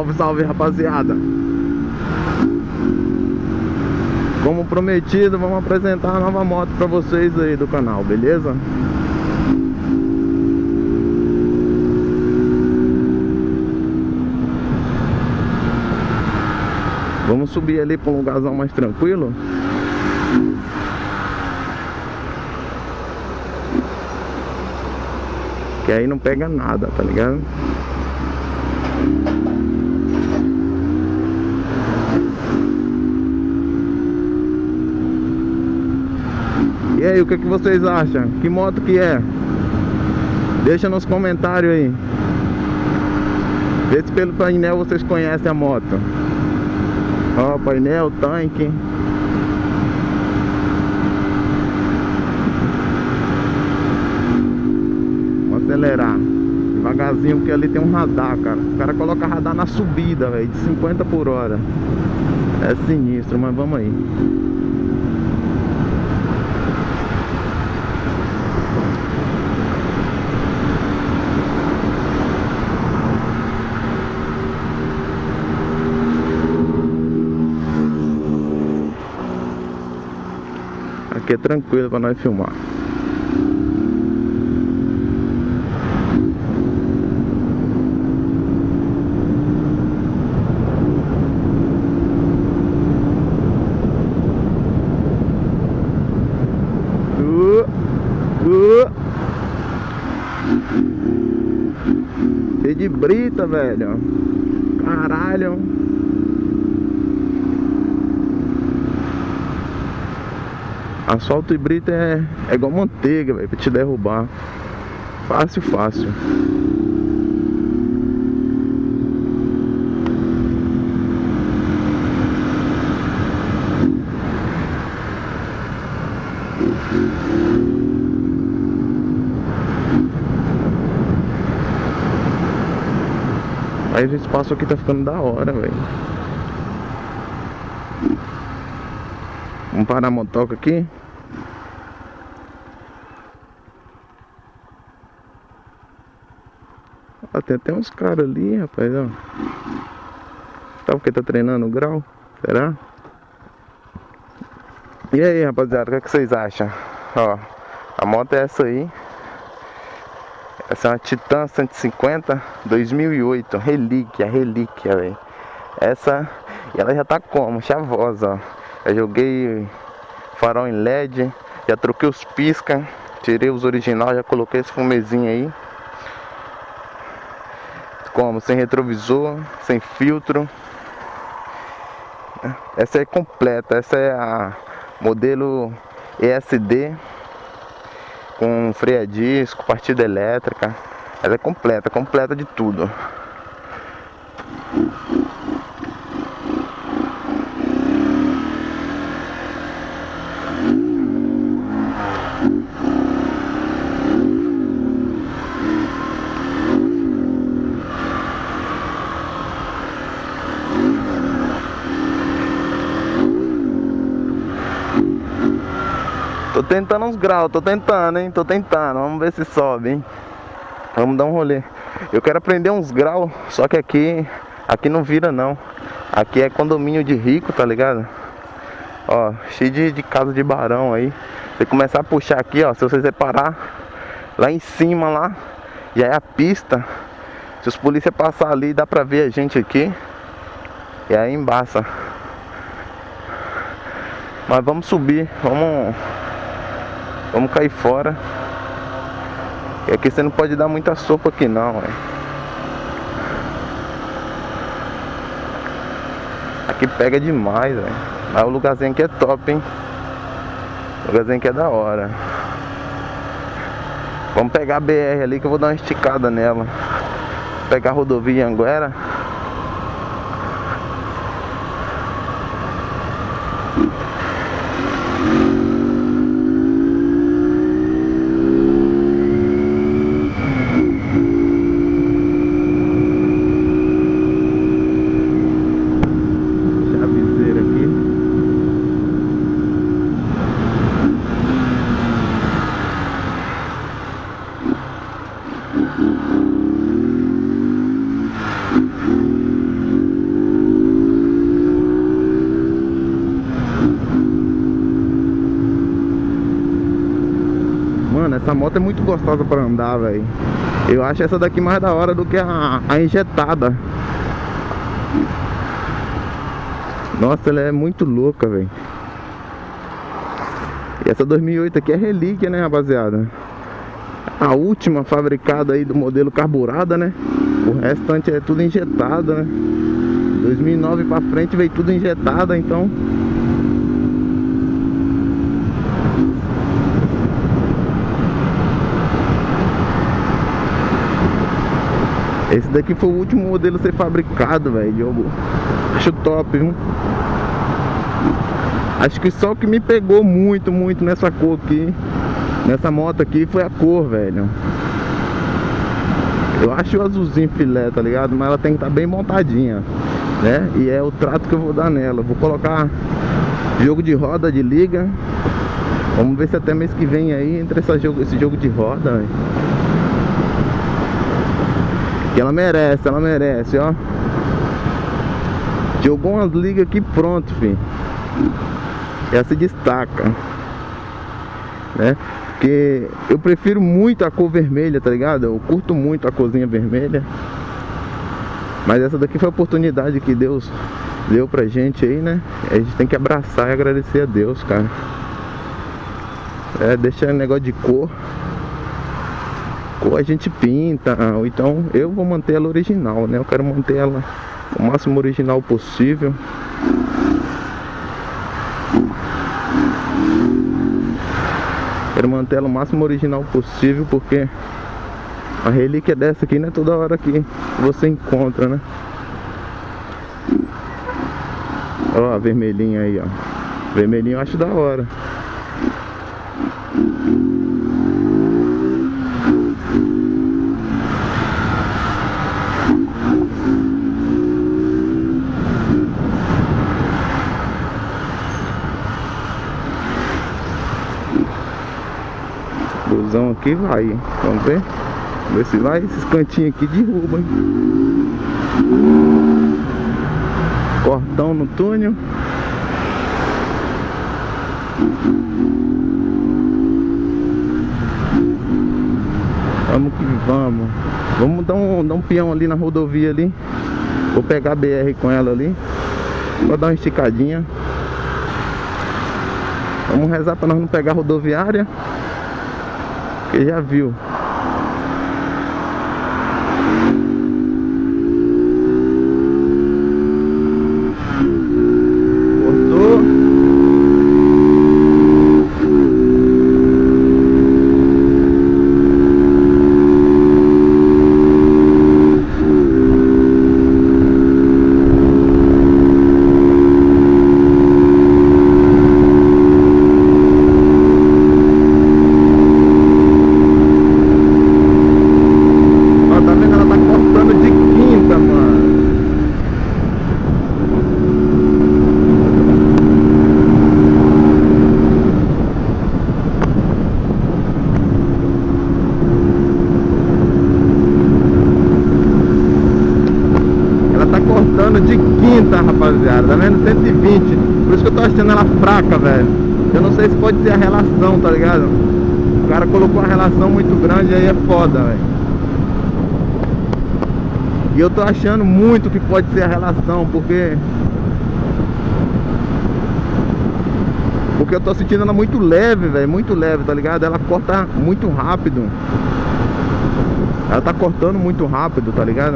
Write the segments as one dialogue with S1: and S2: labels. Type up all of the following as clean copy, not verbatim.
S1: Salve, salve, rapaziada. Como prometido, vamos apresentar a nova moto pra vocês aí do canal, beleza? Vamos subir ali pra um lugarzão mais tranquilo. Que aí não pega nada, tá ligado? E aí, o que vocês acham? Que moto que é? Deixa nos comentários aí. Vê se pelo painel vocês conhecem a moto. Ó, painel, tanque. Vamos acelerar devagarzinho, porque ali tem um radar, cara. O cara coloca radar na subida, velho, de 50 por hora. É sinistro, mas vamos aí. Aqui é tranquilo pra nós filmar. Cheio de brita, velho. Caralho. Asfalto e brita é igual manteiga, velho, pra te derrubar. Fácil, fácil. Aí esse espaço aqui tá ficando da hora, velho. Vamos parar a motoca aqui. Ó, tem até uns caras ali, rapaz, ó. Sabe porque tá treinando o grau? Será? E aí, rapaziada, o que vocês acham? Ó, a moto é essa aí. Essa é uma Titan 150 2008, relíquia, velho. Essa, e ela já tá como? Chavosa, ó. Já joguei farol em LED, já troquei os pisca, tirei os original, já coloquei esse fumezinho aí. Como? Sem retrovisor, sem filtro. Essa é completa, essa é a modelo ESD, com freio a disco, partida elétrica. Ela é completa de tudo. Tô tentando uns graus, tô tentando, hein? Tô tentando, vamos ver se sobe, hein? Vamos dar um rolê. Eu quero aprender uns graus, só que aqui não vira não. Aqui é condomínio de rico, tá ligado? Ó, cheio de casa de barão aí. Você começar a puxar aqui, ó, se você separar lá em cima lá, já é a pista. Se os polícia passar ali, dá pra ver a gente aqui. E aí embaça. Mas vamos subir, vamos cair fora. E aqui você não pode dar muita sopa aqui não, velho. Aqui pega demais, velho. Mas o lugarzinho aqui é top, hein. O lugarzinho aqui é da hora. Vamos pegar a BR ali que eu vou dar uma esticada nela. Pegar a rodovia Anguera. essa moto é muito gostosa pra andar, velho. Eu acho essa daqui mais da hora do que a injetada. Nossa, ela é muito louca, velho. E essa 2008 aqui é relíquia, né, rapaziada? A última fabricada aí do modelo carburada, né? O restante é tudo injetado, né? 2009 pra frente veio tudo injetado, então... Esse daqui foi o último modelo a ser fabricado, velho, Diogo. Acho top, viu? Acho que só o que me pegou muito nessa cor aqui, nessa moto aqui, foi a cor, velho. Eu acho o azulzinho filé, tá ligado? Mas ela tem que estar bem montadinha, né? E é o trato que eu vou dar nela. Vou colocar jogo de roda, de liga. Vamos ver se até mês que vem aí entra esse jogo de roda, velho. Que ela merece, ó. Jogou umas ligas aqui, pronto, filho. Ela se destaca, né? Porque eu prefiro muito a cor vermelha, tá ligado? Eu curto muito a corzinha vermelha. Mas essa daqui foi a oportunidade que Deus deu pra gente aí, né? A gente tem que abraçar e agradecer a Deus, cara. Deixa o negócio de cor a gente pinta, ou então eu vou manter ela original, né? Eu quero manter ela o máximo original possível. Quero manter ela o máximo original possível, porque a relíquia dessa aqui não é toda hora que você encontra, né? Ó, a vermelhinha aí, ó. Vermelhinho eu acho da hora. Busão aqui vai, hein? Vamos ver? Vamos ver se vai. Esses cantinhos aqui derrubam, hein? Cortão no túnel. Vamos que vamos. Vamos dar um peão ali na rodovia ali. Vou pegar a BR com ela ali. Vou dar uma esticadinha. Vamos rezar para nós não pegar a rodoviária, que já viu. Cortou. De quinta, rapaziada, tá vendo? 120. Por isso que eu tô achando ela fraca, velho. Eu não sei se pode ser a relação, tá ligado? O cara colocou uma relação muito grande, aí é foda, velho. E eu tô achando muito que pode ser a relação, porque eu tô sentindo ela muito leve, velho. Muito leve, tá ligado? Ela corta muito rápido. Ela tá cortando muito rápido, tá ligado?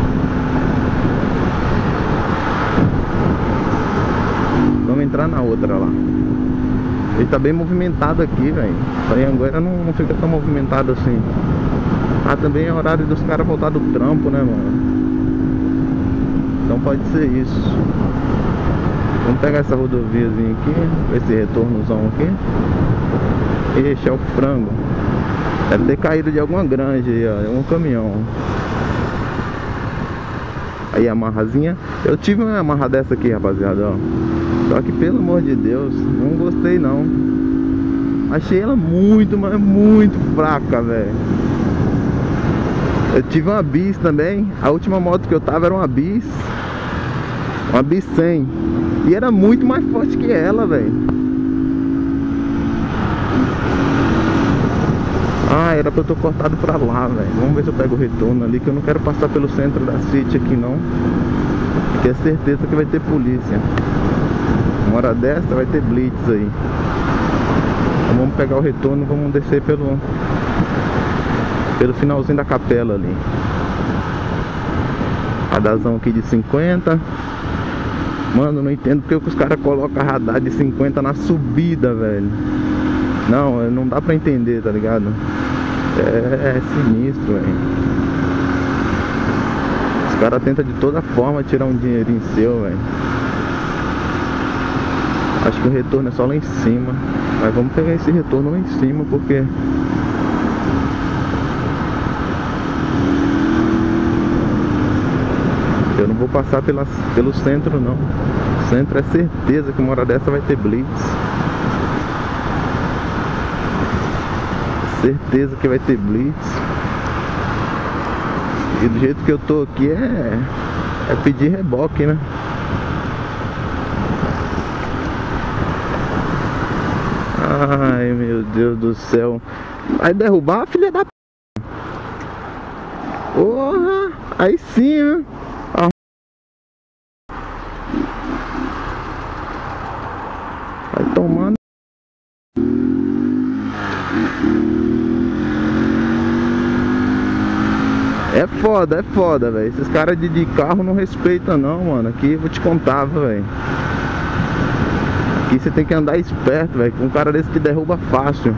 S1: Vamos entrar na outra lá. Ele tá bem movimentado aqui, velho. Anhanguera não fica tão movimentado assim. Ah, também é horário dos caras voltar do trampo, né, mano? Então pode ser isso. Vamos pegar essa rodoviazinha aqui, esse retornozão aqui. Ixi, é o frango. Deve ter caído de alguma granja aí, ó. É um caminhão. Aí a amarrazinha. Eu tive uma amarra dessa aqui, rapaziada, ó. Só que pelo amor de Deus, não gostei não. Achei ela muito, mas muito fraca, velho. Eu tive uma Bis também. A última moto que eu tava era uma Bis. Uma Bis 100. E era muito mais forte que ela, velho. Ah, era pra eu ter cortado pra lá, velho. Vamos ver se eu pego o retorno ali, que eu não quero passar pelo centro da City aqui não, porque é certeza que vai ter polícia. Uma hora dessa vai ter blitz aí. Então vamos pegar o retorno, vamos descer pelo finalzinho da capela ali. Radarzão aqui de 50. Mano, não entendo porque os caras colocam radar de 50 na subida, velho. Não dá pra entender, tá ligado? É sinistro, velho. Os caras tentam de toda forma tirar um dinheirinho seu, velho. Acho que o retorno é só lá em cima. Mas vamos pegar esse retorno lá em cima, porque eu não vou passar pelo centro não. O centro é certeza que uma hora dessa vai ter blitz. Certeza que vai ter blitz. E do jeito que eu tô aqui é pedir reboque, né? Ai, meu Deus do céu. Vai derrubar a filha da p... Porra, aí sim, né? Vai tomando. É foda, velho. Esses caras de carro não respeitam não, mano. Aqui eu vou te contar, velho. Aqui você tem que andar esperto, velho. Com um cara desse que derruba fácil.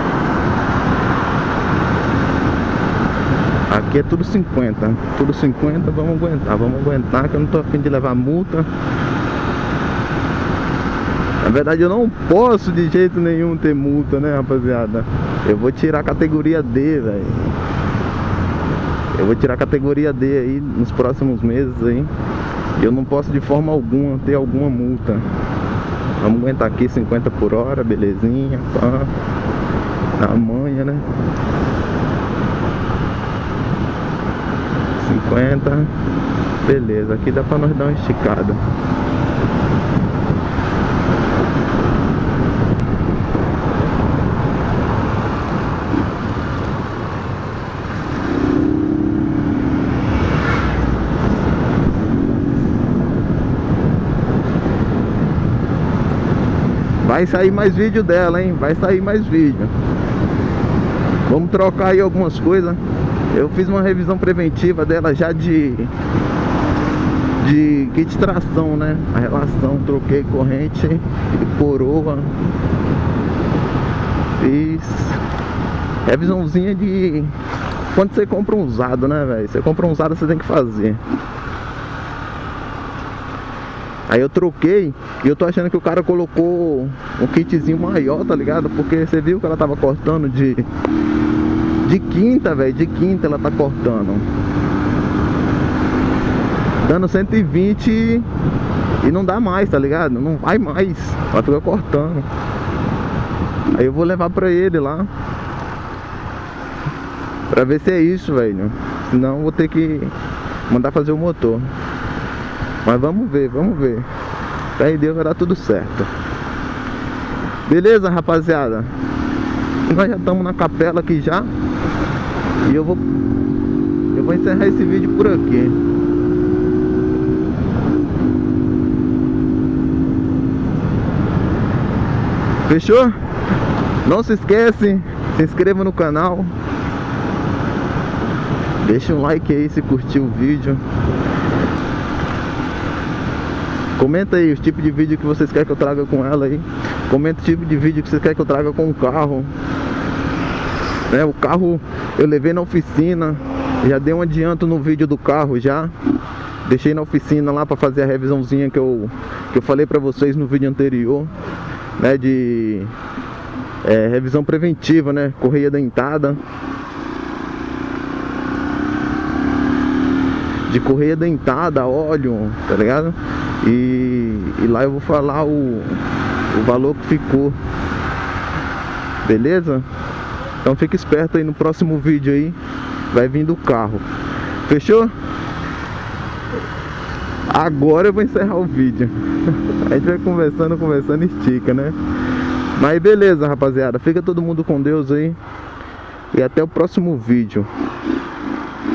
S1: Aqui é tudo 50. Tudo 50, vamos aguentar que eu não tô a fim de levar multa. Na verdade eu não posso de jeito nenhum ter multa, né, rapaziada? Eu vou tirar a categoria D, velho. Eu vou tirar a categoria D aí nos próximos meses aí. Eu não posso de forma alguma ter alguma multa. Vamos aguentar aqui 50 por hora, belezinha, pá. Na manha, né? 50. Beleza, aqui dá pra nós dar uma esticada. Vai sair mais vídeo dela, hein? Vai sair mais vídeo. Vamos trocar aí algumas coisas. Eu fiz uma revisão preventiva dela já de kit tração, né? A relação, troquei corrente e coroa. Fiz revisãozinha de quando você compra um usado, né, velho? Você compra um usado, você tem que fazer. Aí eu troquei e eu tô achando que o cara colocou um kitzinho maior, tá ligado? Porque você viu que ela tava cortando de quinta, velho. De quinta ela tá cortando, dando 120 e não dá mais, tá ligado? Não vai mais, ela fica cortando. Aí eu vou levar pra ele lá pra ver se é isso, velho. Senão eu vou ter que mandar fazer o motor. Mas vamos ver, vamos ver. Fé em Deus, vai dar tudo certo. Beleza, rapaziada? Nós já estamos na capela aqui já. E eu vou encerrar esse vídeo por aqui. Fechou? Não se esquece, se inscreva no canal. Deixa um like aí se curtiu o vídeo. Comenta aí os tipos de vídeo que vocês querem que eu traga com ela aí. Comenta o tipo de vídeo que vocês querem que eu traga com o carro, né? O carro eu levei na oficina. Já dei um adianto no vídeo do carro já. Deixei na oficina lá pra fazer a revisãozinha que eu falei pra vocês no vídeo anterior, né? De revisão preventiva, né? Correia dentada. De correia dentada, óleo, tá ligado? E lá eu vou falar o valor que ficou. Beleza? Então fica esperto aí no próximo vídeo aí. Vai vir do carro. Fechou? Agora eu vou encerrar o vídeo. A gente vai conversando, estica, né? Mas beleza, rapaziada. Fica todo mundo com Deus aí. e até o próximo vídeo.